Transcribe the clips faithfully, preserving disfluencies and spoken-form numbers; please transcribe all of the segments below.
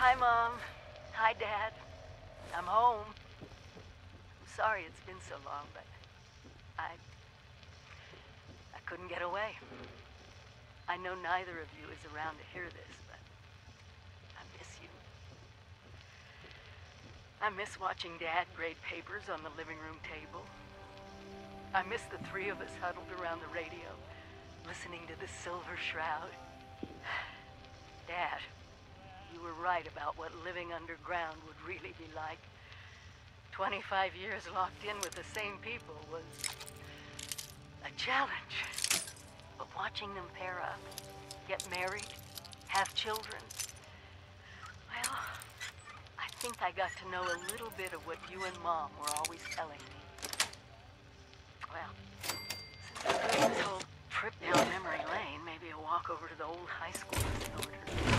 Hi, Mom. Hi, Dad. I'm home. I'm sorry it's been so long, but I... I couldn't get away. I know neither of you is around to hear this, but I miss you. I miss watching Dad grade papers on the living room table. I miss the three of us huddled around the radio, listening to the Silver Shroud. Dad, you were right about what living underground would really be like. Twenty-five years locked in with the same people was a challenge. But watching them pair up, get married, have children, well, I think I got to know a little bit of what you and Mom were always telling me. Well, since we're doing this whole trip down memory lane, maybe a walk over to the old high school is in order.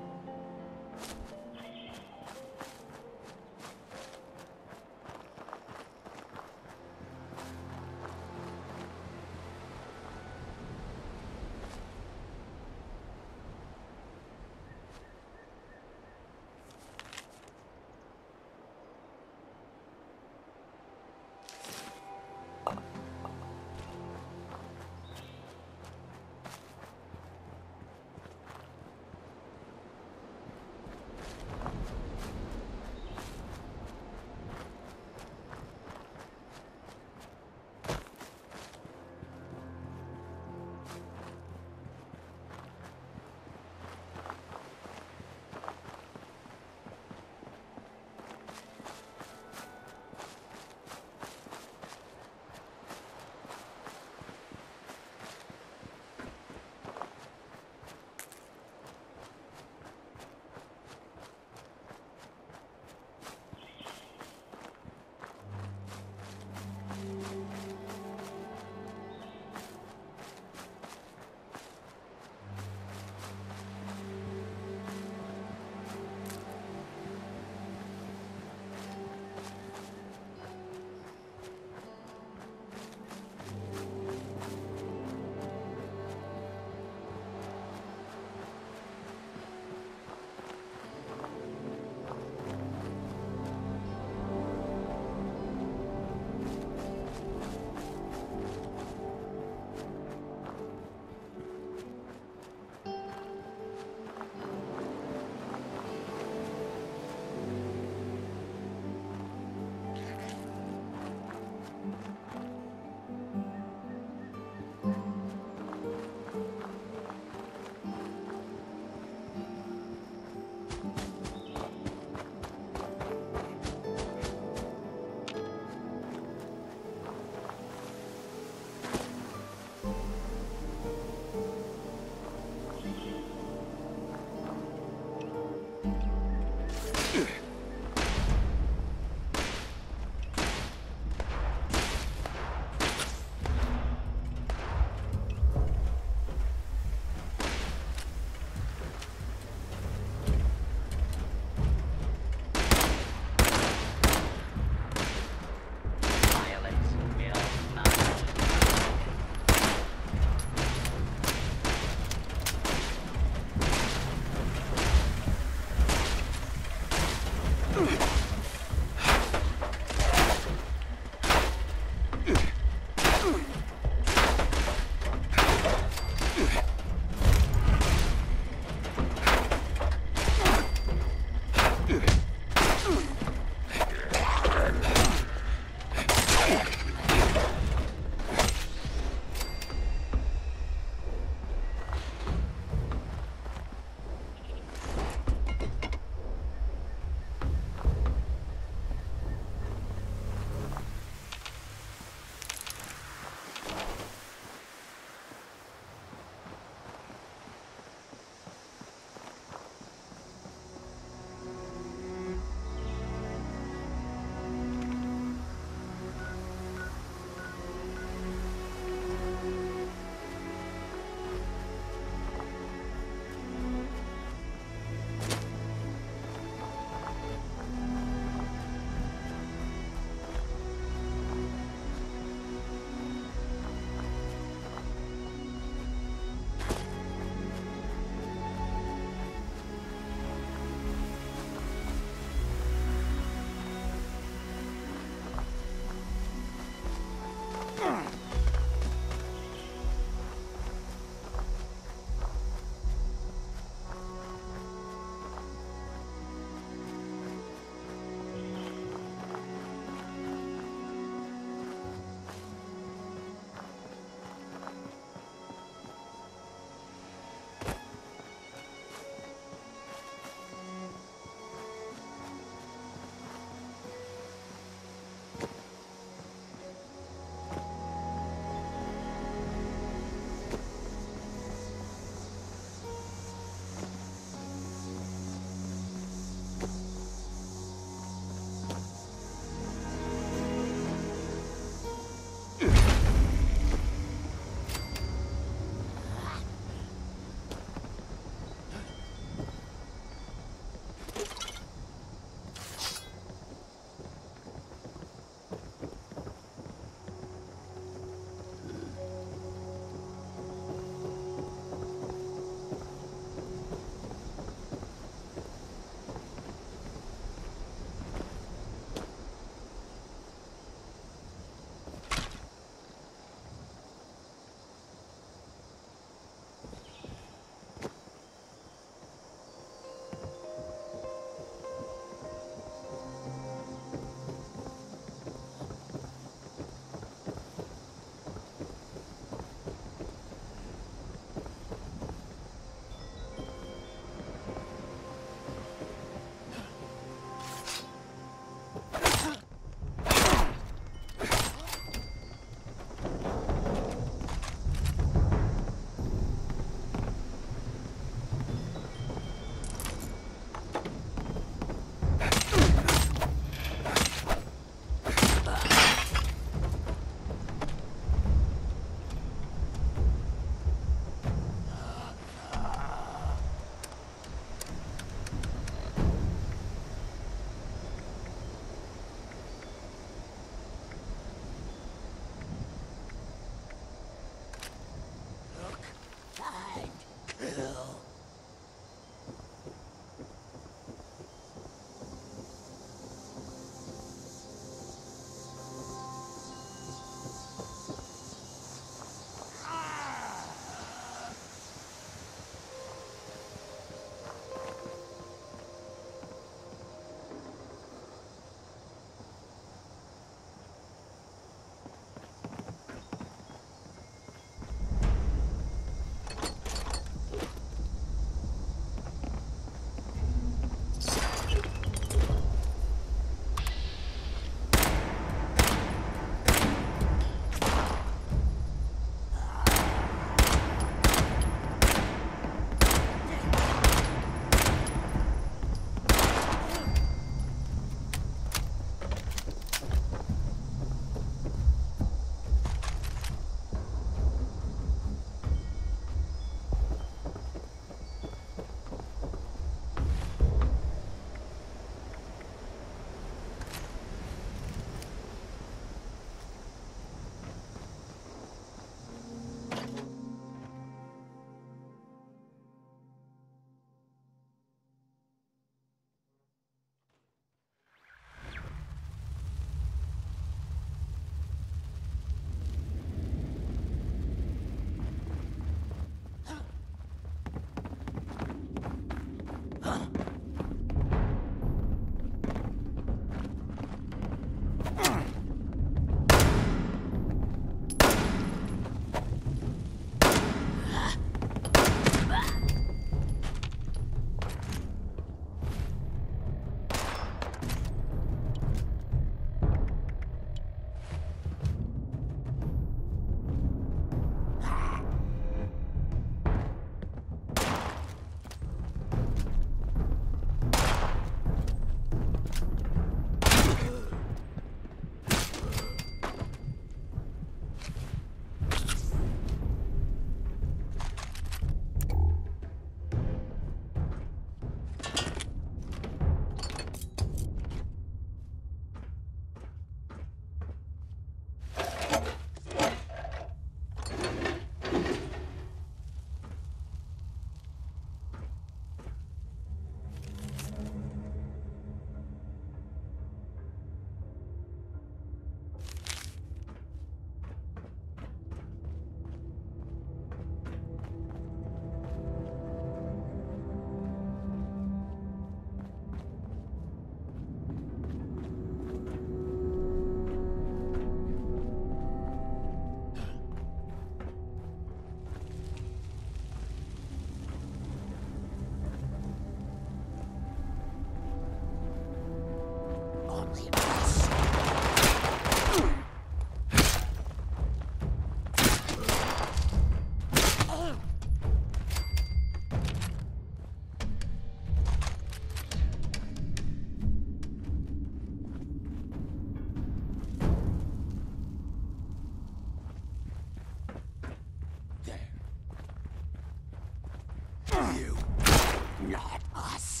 Not us.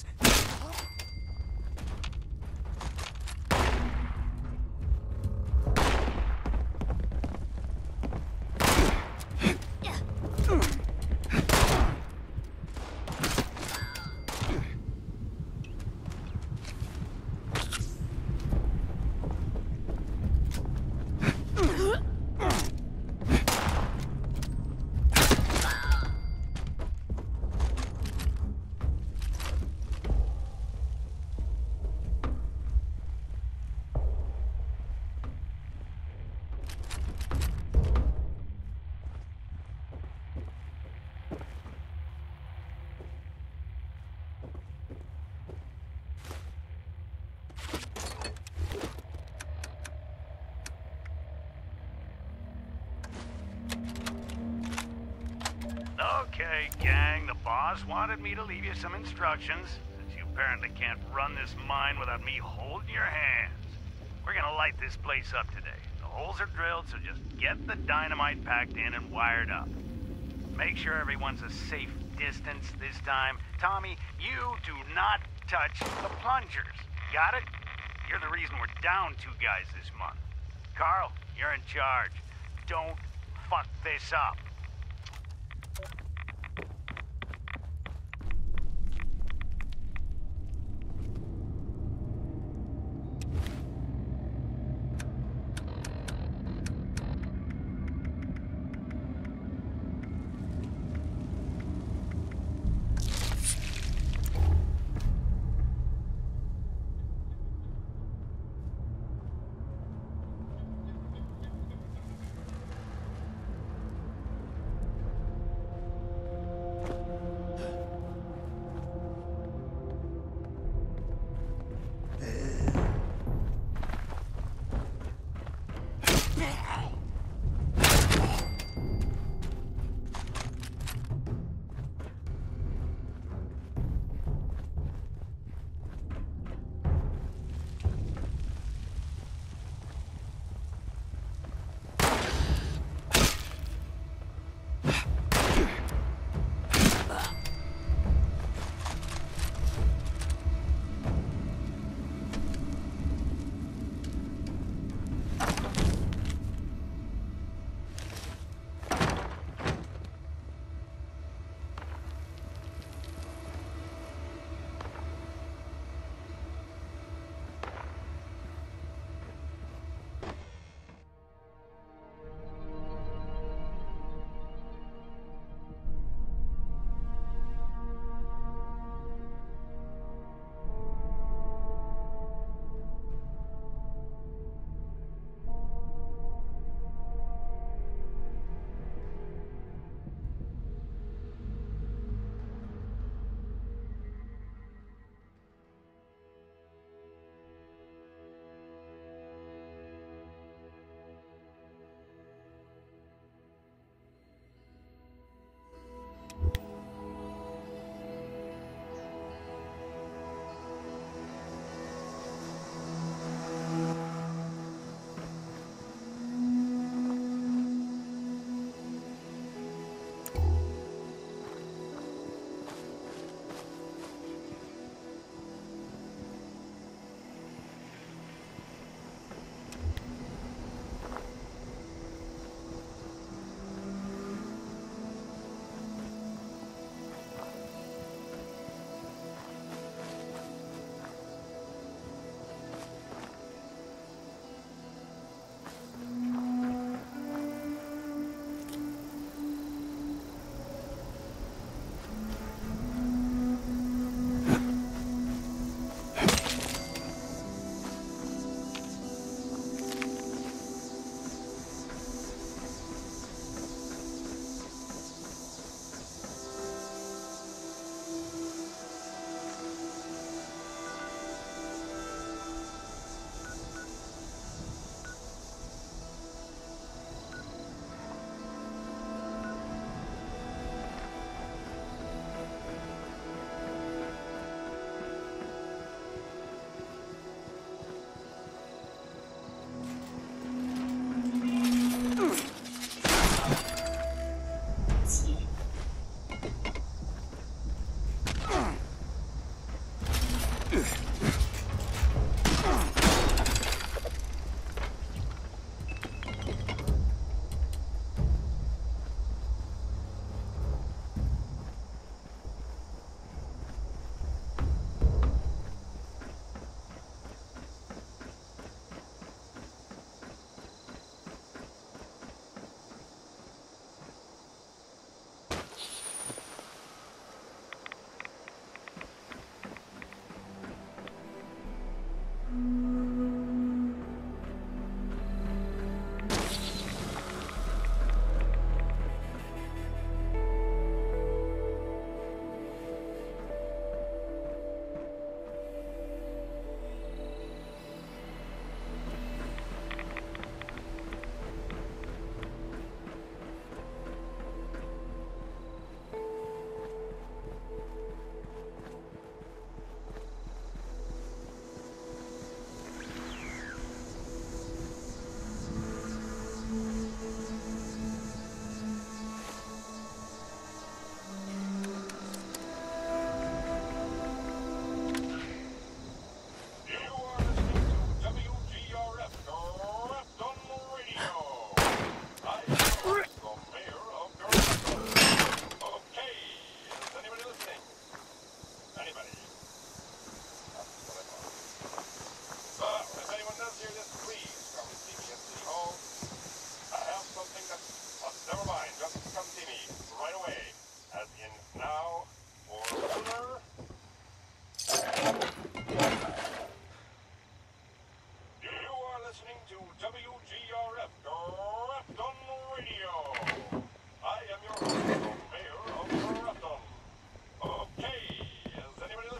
Okay, gang, the boss wanted me to leave you some instructions, since you apparently can't run this mine without me holding your hands. We're gonna light this place up today. The holes are drilled, so just get the dynamite packed in and wired up. Make sure everyone's a safe distance this time. Tommy, you do not touch the plungers. Got it? You're the reason we're down two guys this month. Carl, you're in charge. Don't fuck this up. anybody. That's what I thought. Well, if anyone does hear this, please come see me at City Hall. I have something that's... Uh, never mind, just come see me right away. As in now or sooner. You are listening to W G R F Grafton Radio. I am your host, Mayor of Grafton. Okay, is anybody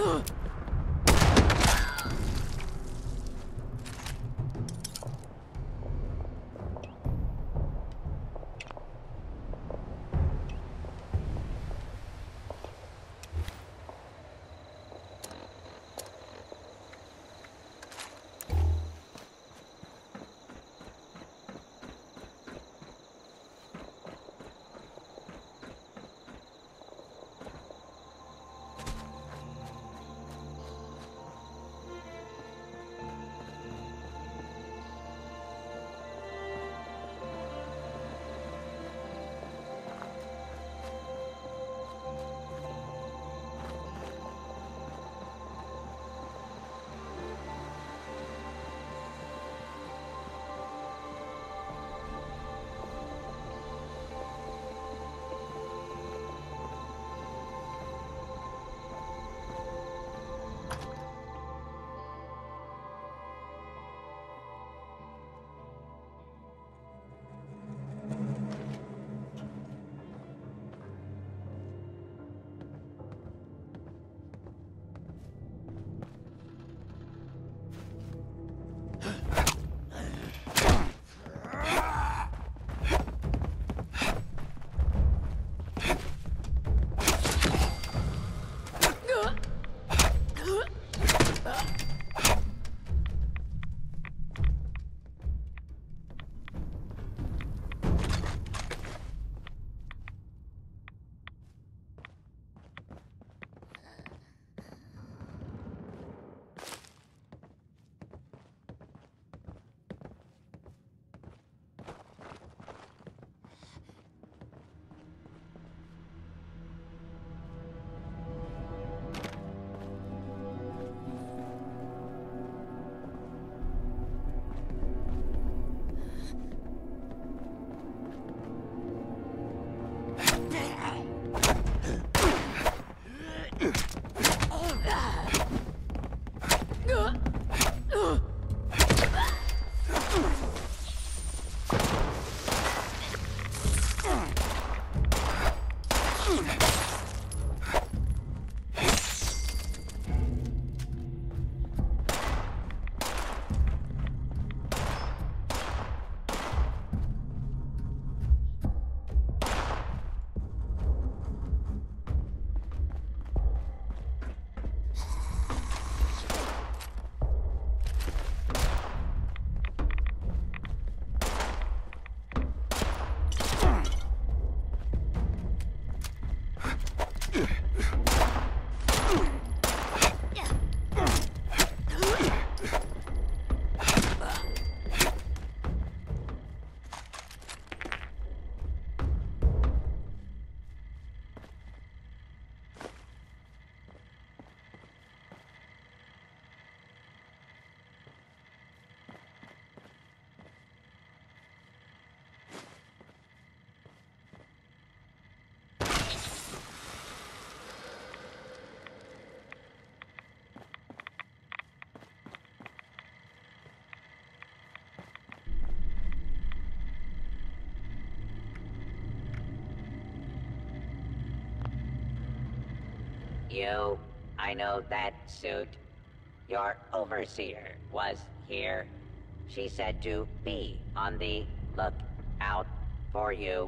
You, I know that suit. Your overseer was here. She said to be on the lookout for you.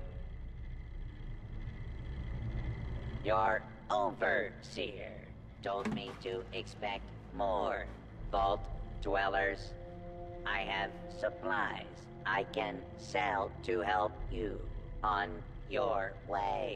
Your overseer told me to expect more vault dwellers. I have supplies I can sell to help you on your way.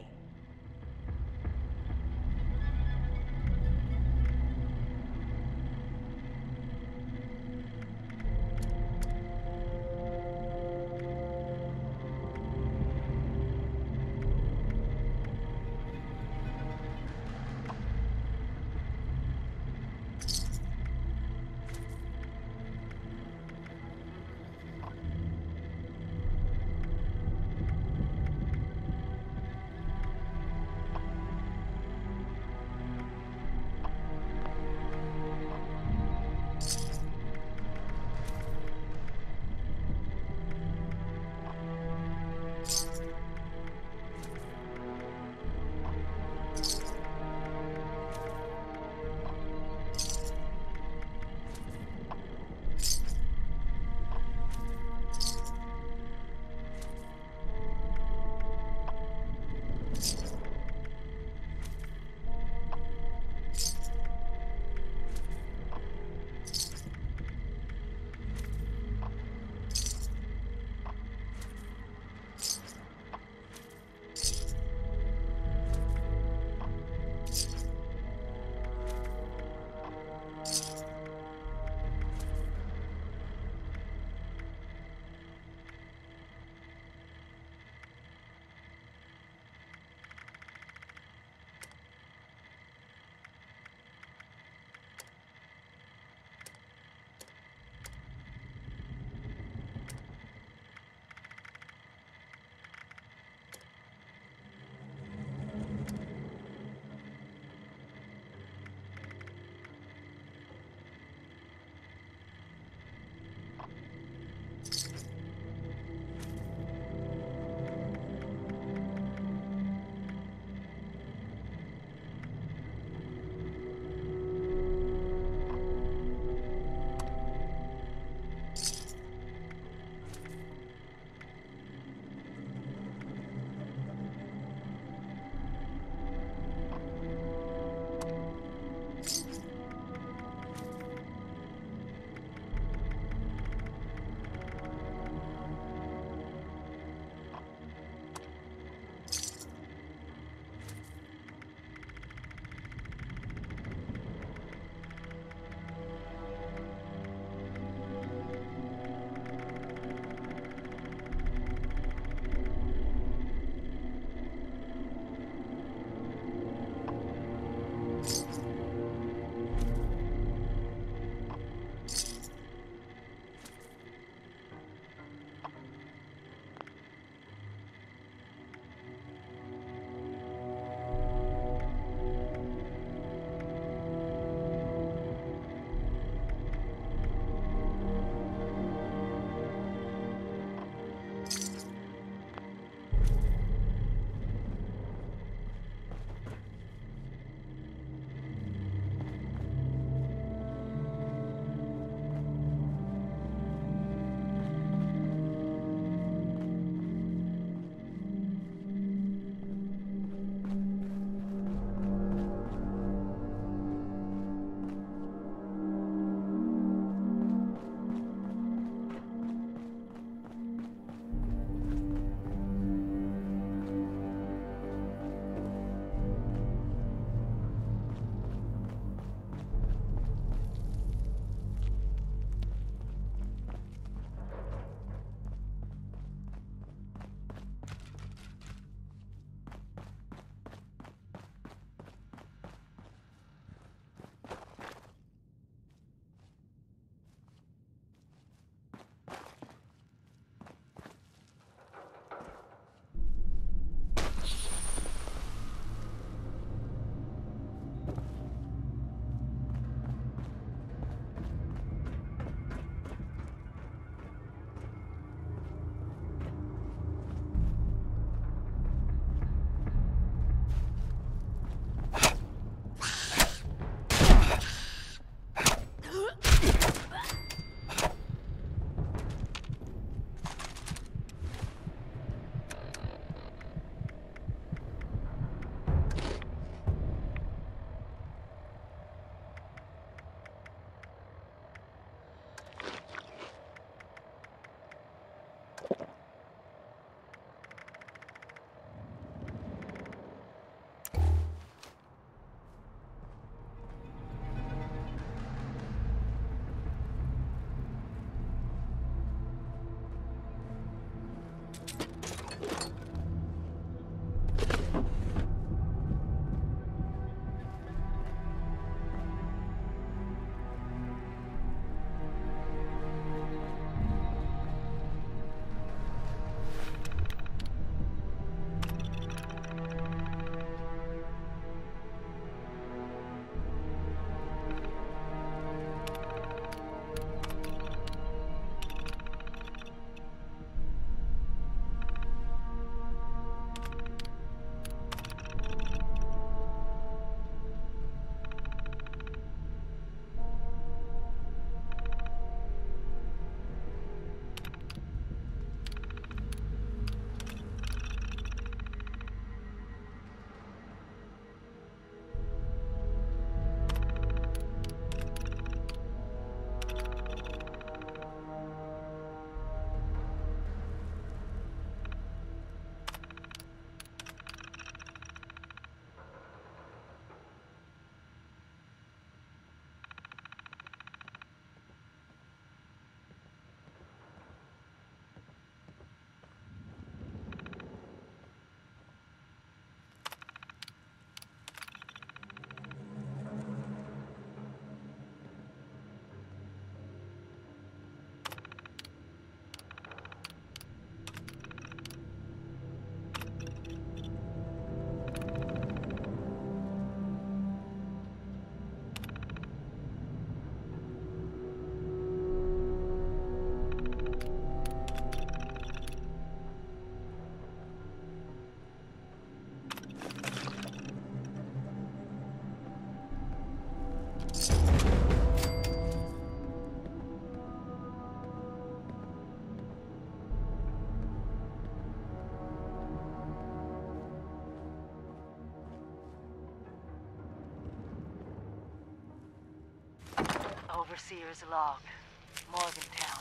Overseer's log, Morgantown.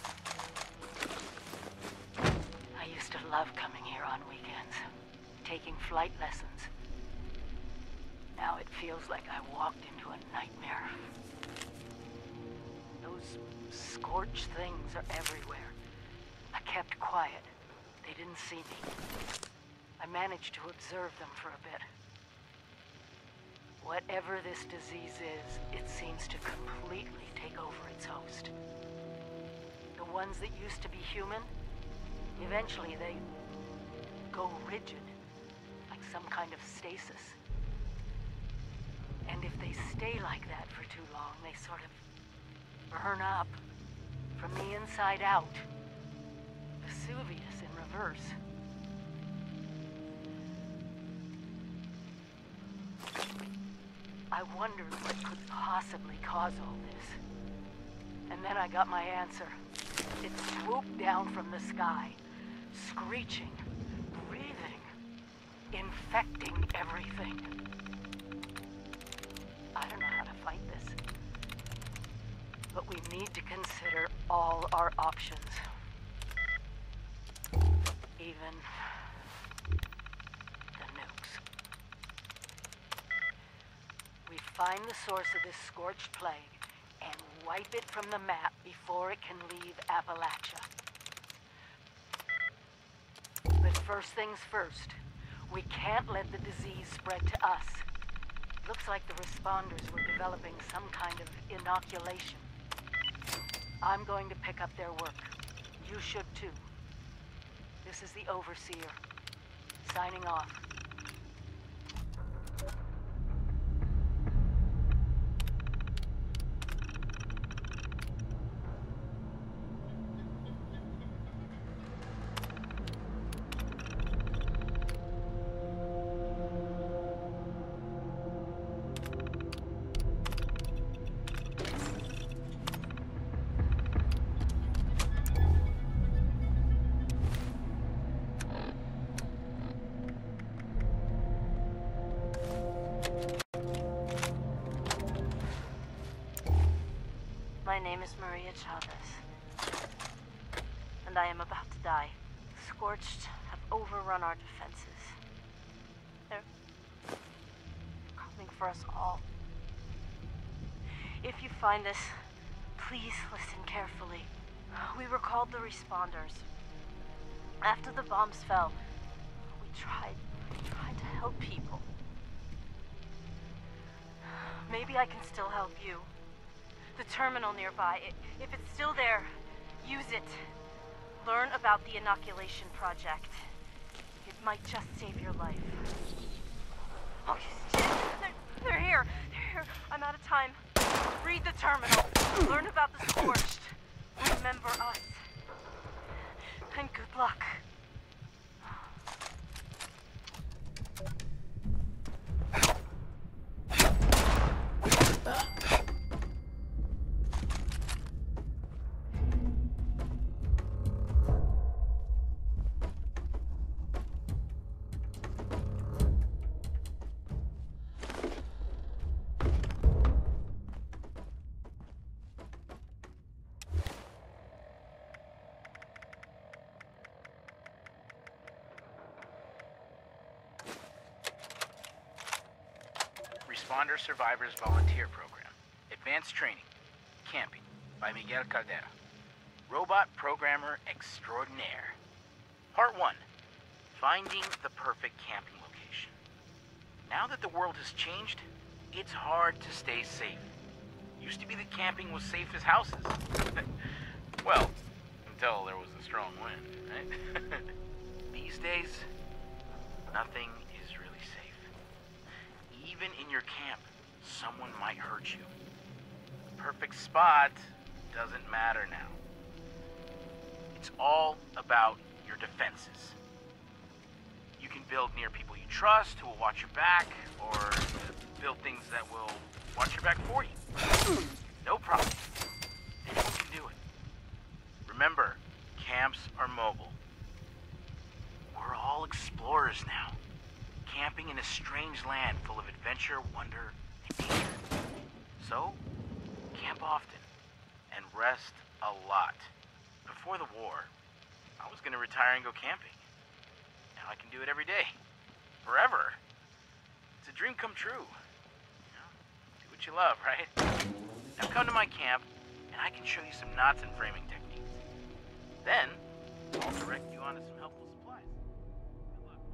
I used to love coming here on weekends, taking flight lessons. Now it feels like I walked into a nightmare. Those scorched things are everywhere. I kept quiet. They didn't see me. I managed to observe them for a bit. Whatever this disease is, it seems to completely take over its host. The ones that used to be human, eventually they go rigid, like some kind of stasis. And if they stay like that for too long, they sort of burn up from the inside out. Vesuvius in reverse. I wondered what could possibly cause all this. And then I got my answer. It swooped down from the sky, screeching, breathing, infecting everything. I don't know how to fight this. But we need to consider all our options. Even the nukes. We find the source of this scorched plague and wipe it from the map before it can leave Appalachia. But first things first, we can't let the disease spread to us. Looks like the responders were developing some kind of inoculation. I'm going to pick up their work. You should too. This is the Overseer, signing off. My name is Maria Chavez, and I am about to die. The Scorched have overrun our defenses. They're coming for us all. If you find this, please listen carefully. We were called the Responders. After the bombs fell, we tried, we tried to help people. Maybe I can still help you. The terminal nearby, I- if it's still there, use it. Learn about the inoculation project. It might just save your life. Oh, shit! They're, they're here! They're here! I'm out of time. Read the terminal. Learn about the Scorched. Remember us. And good luck. Responder Survivors Volunteer Program. Advanced Training. Camping. By Miguel Caldera. Robot Programmer Extraordinaire. Part one. Finding the perfect camping location. Now that the world has changed, it's hard to stay safe. Used to be that camping was safe as houses. Well, until there was a strong wind, right? These days, nothing is really safe. Even in your camp, someone might hurt you. The perfect spot doesn't matter now. It's all about your defenses. You can build near people you trust who will watch your back, or build things that will watch your back for you. No problem. Anyone can do it. Remember, camps are mobile. We're all explorers now, camping in a strange land full of adventure, wonder, and danger. So, camp often. and rest a lot. Before the war, I was gonna retire and go camping. Now I can do it every day. Forever. It's a dream come true. You know, do what you love, right? Now come to my camp, and I can show you some knots and framing techniques. Then, I'll direct you onto some helpful supplies. Good luck.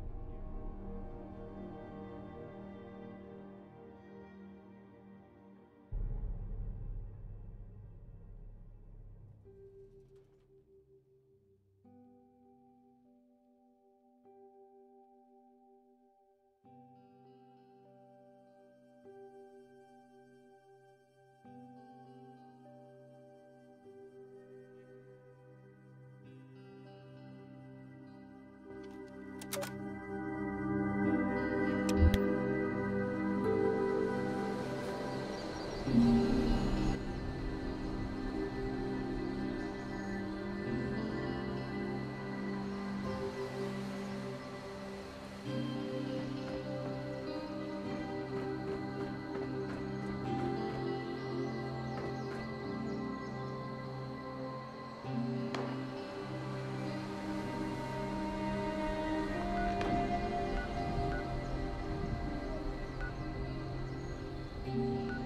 Thank you.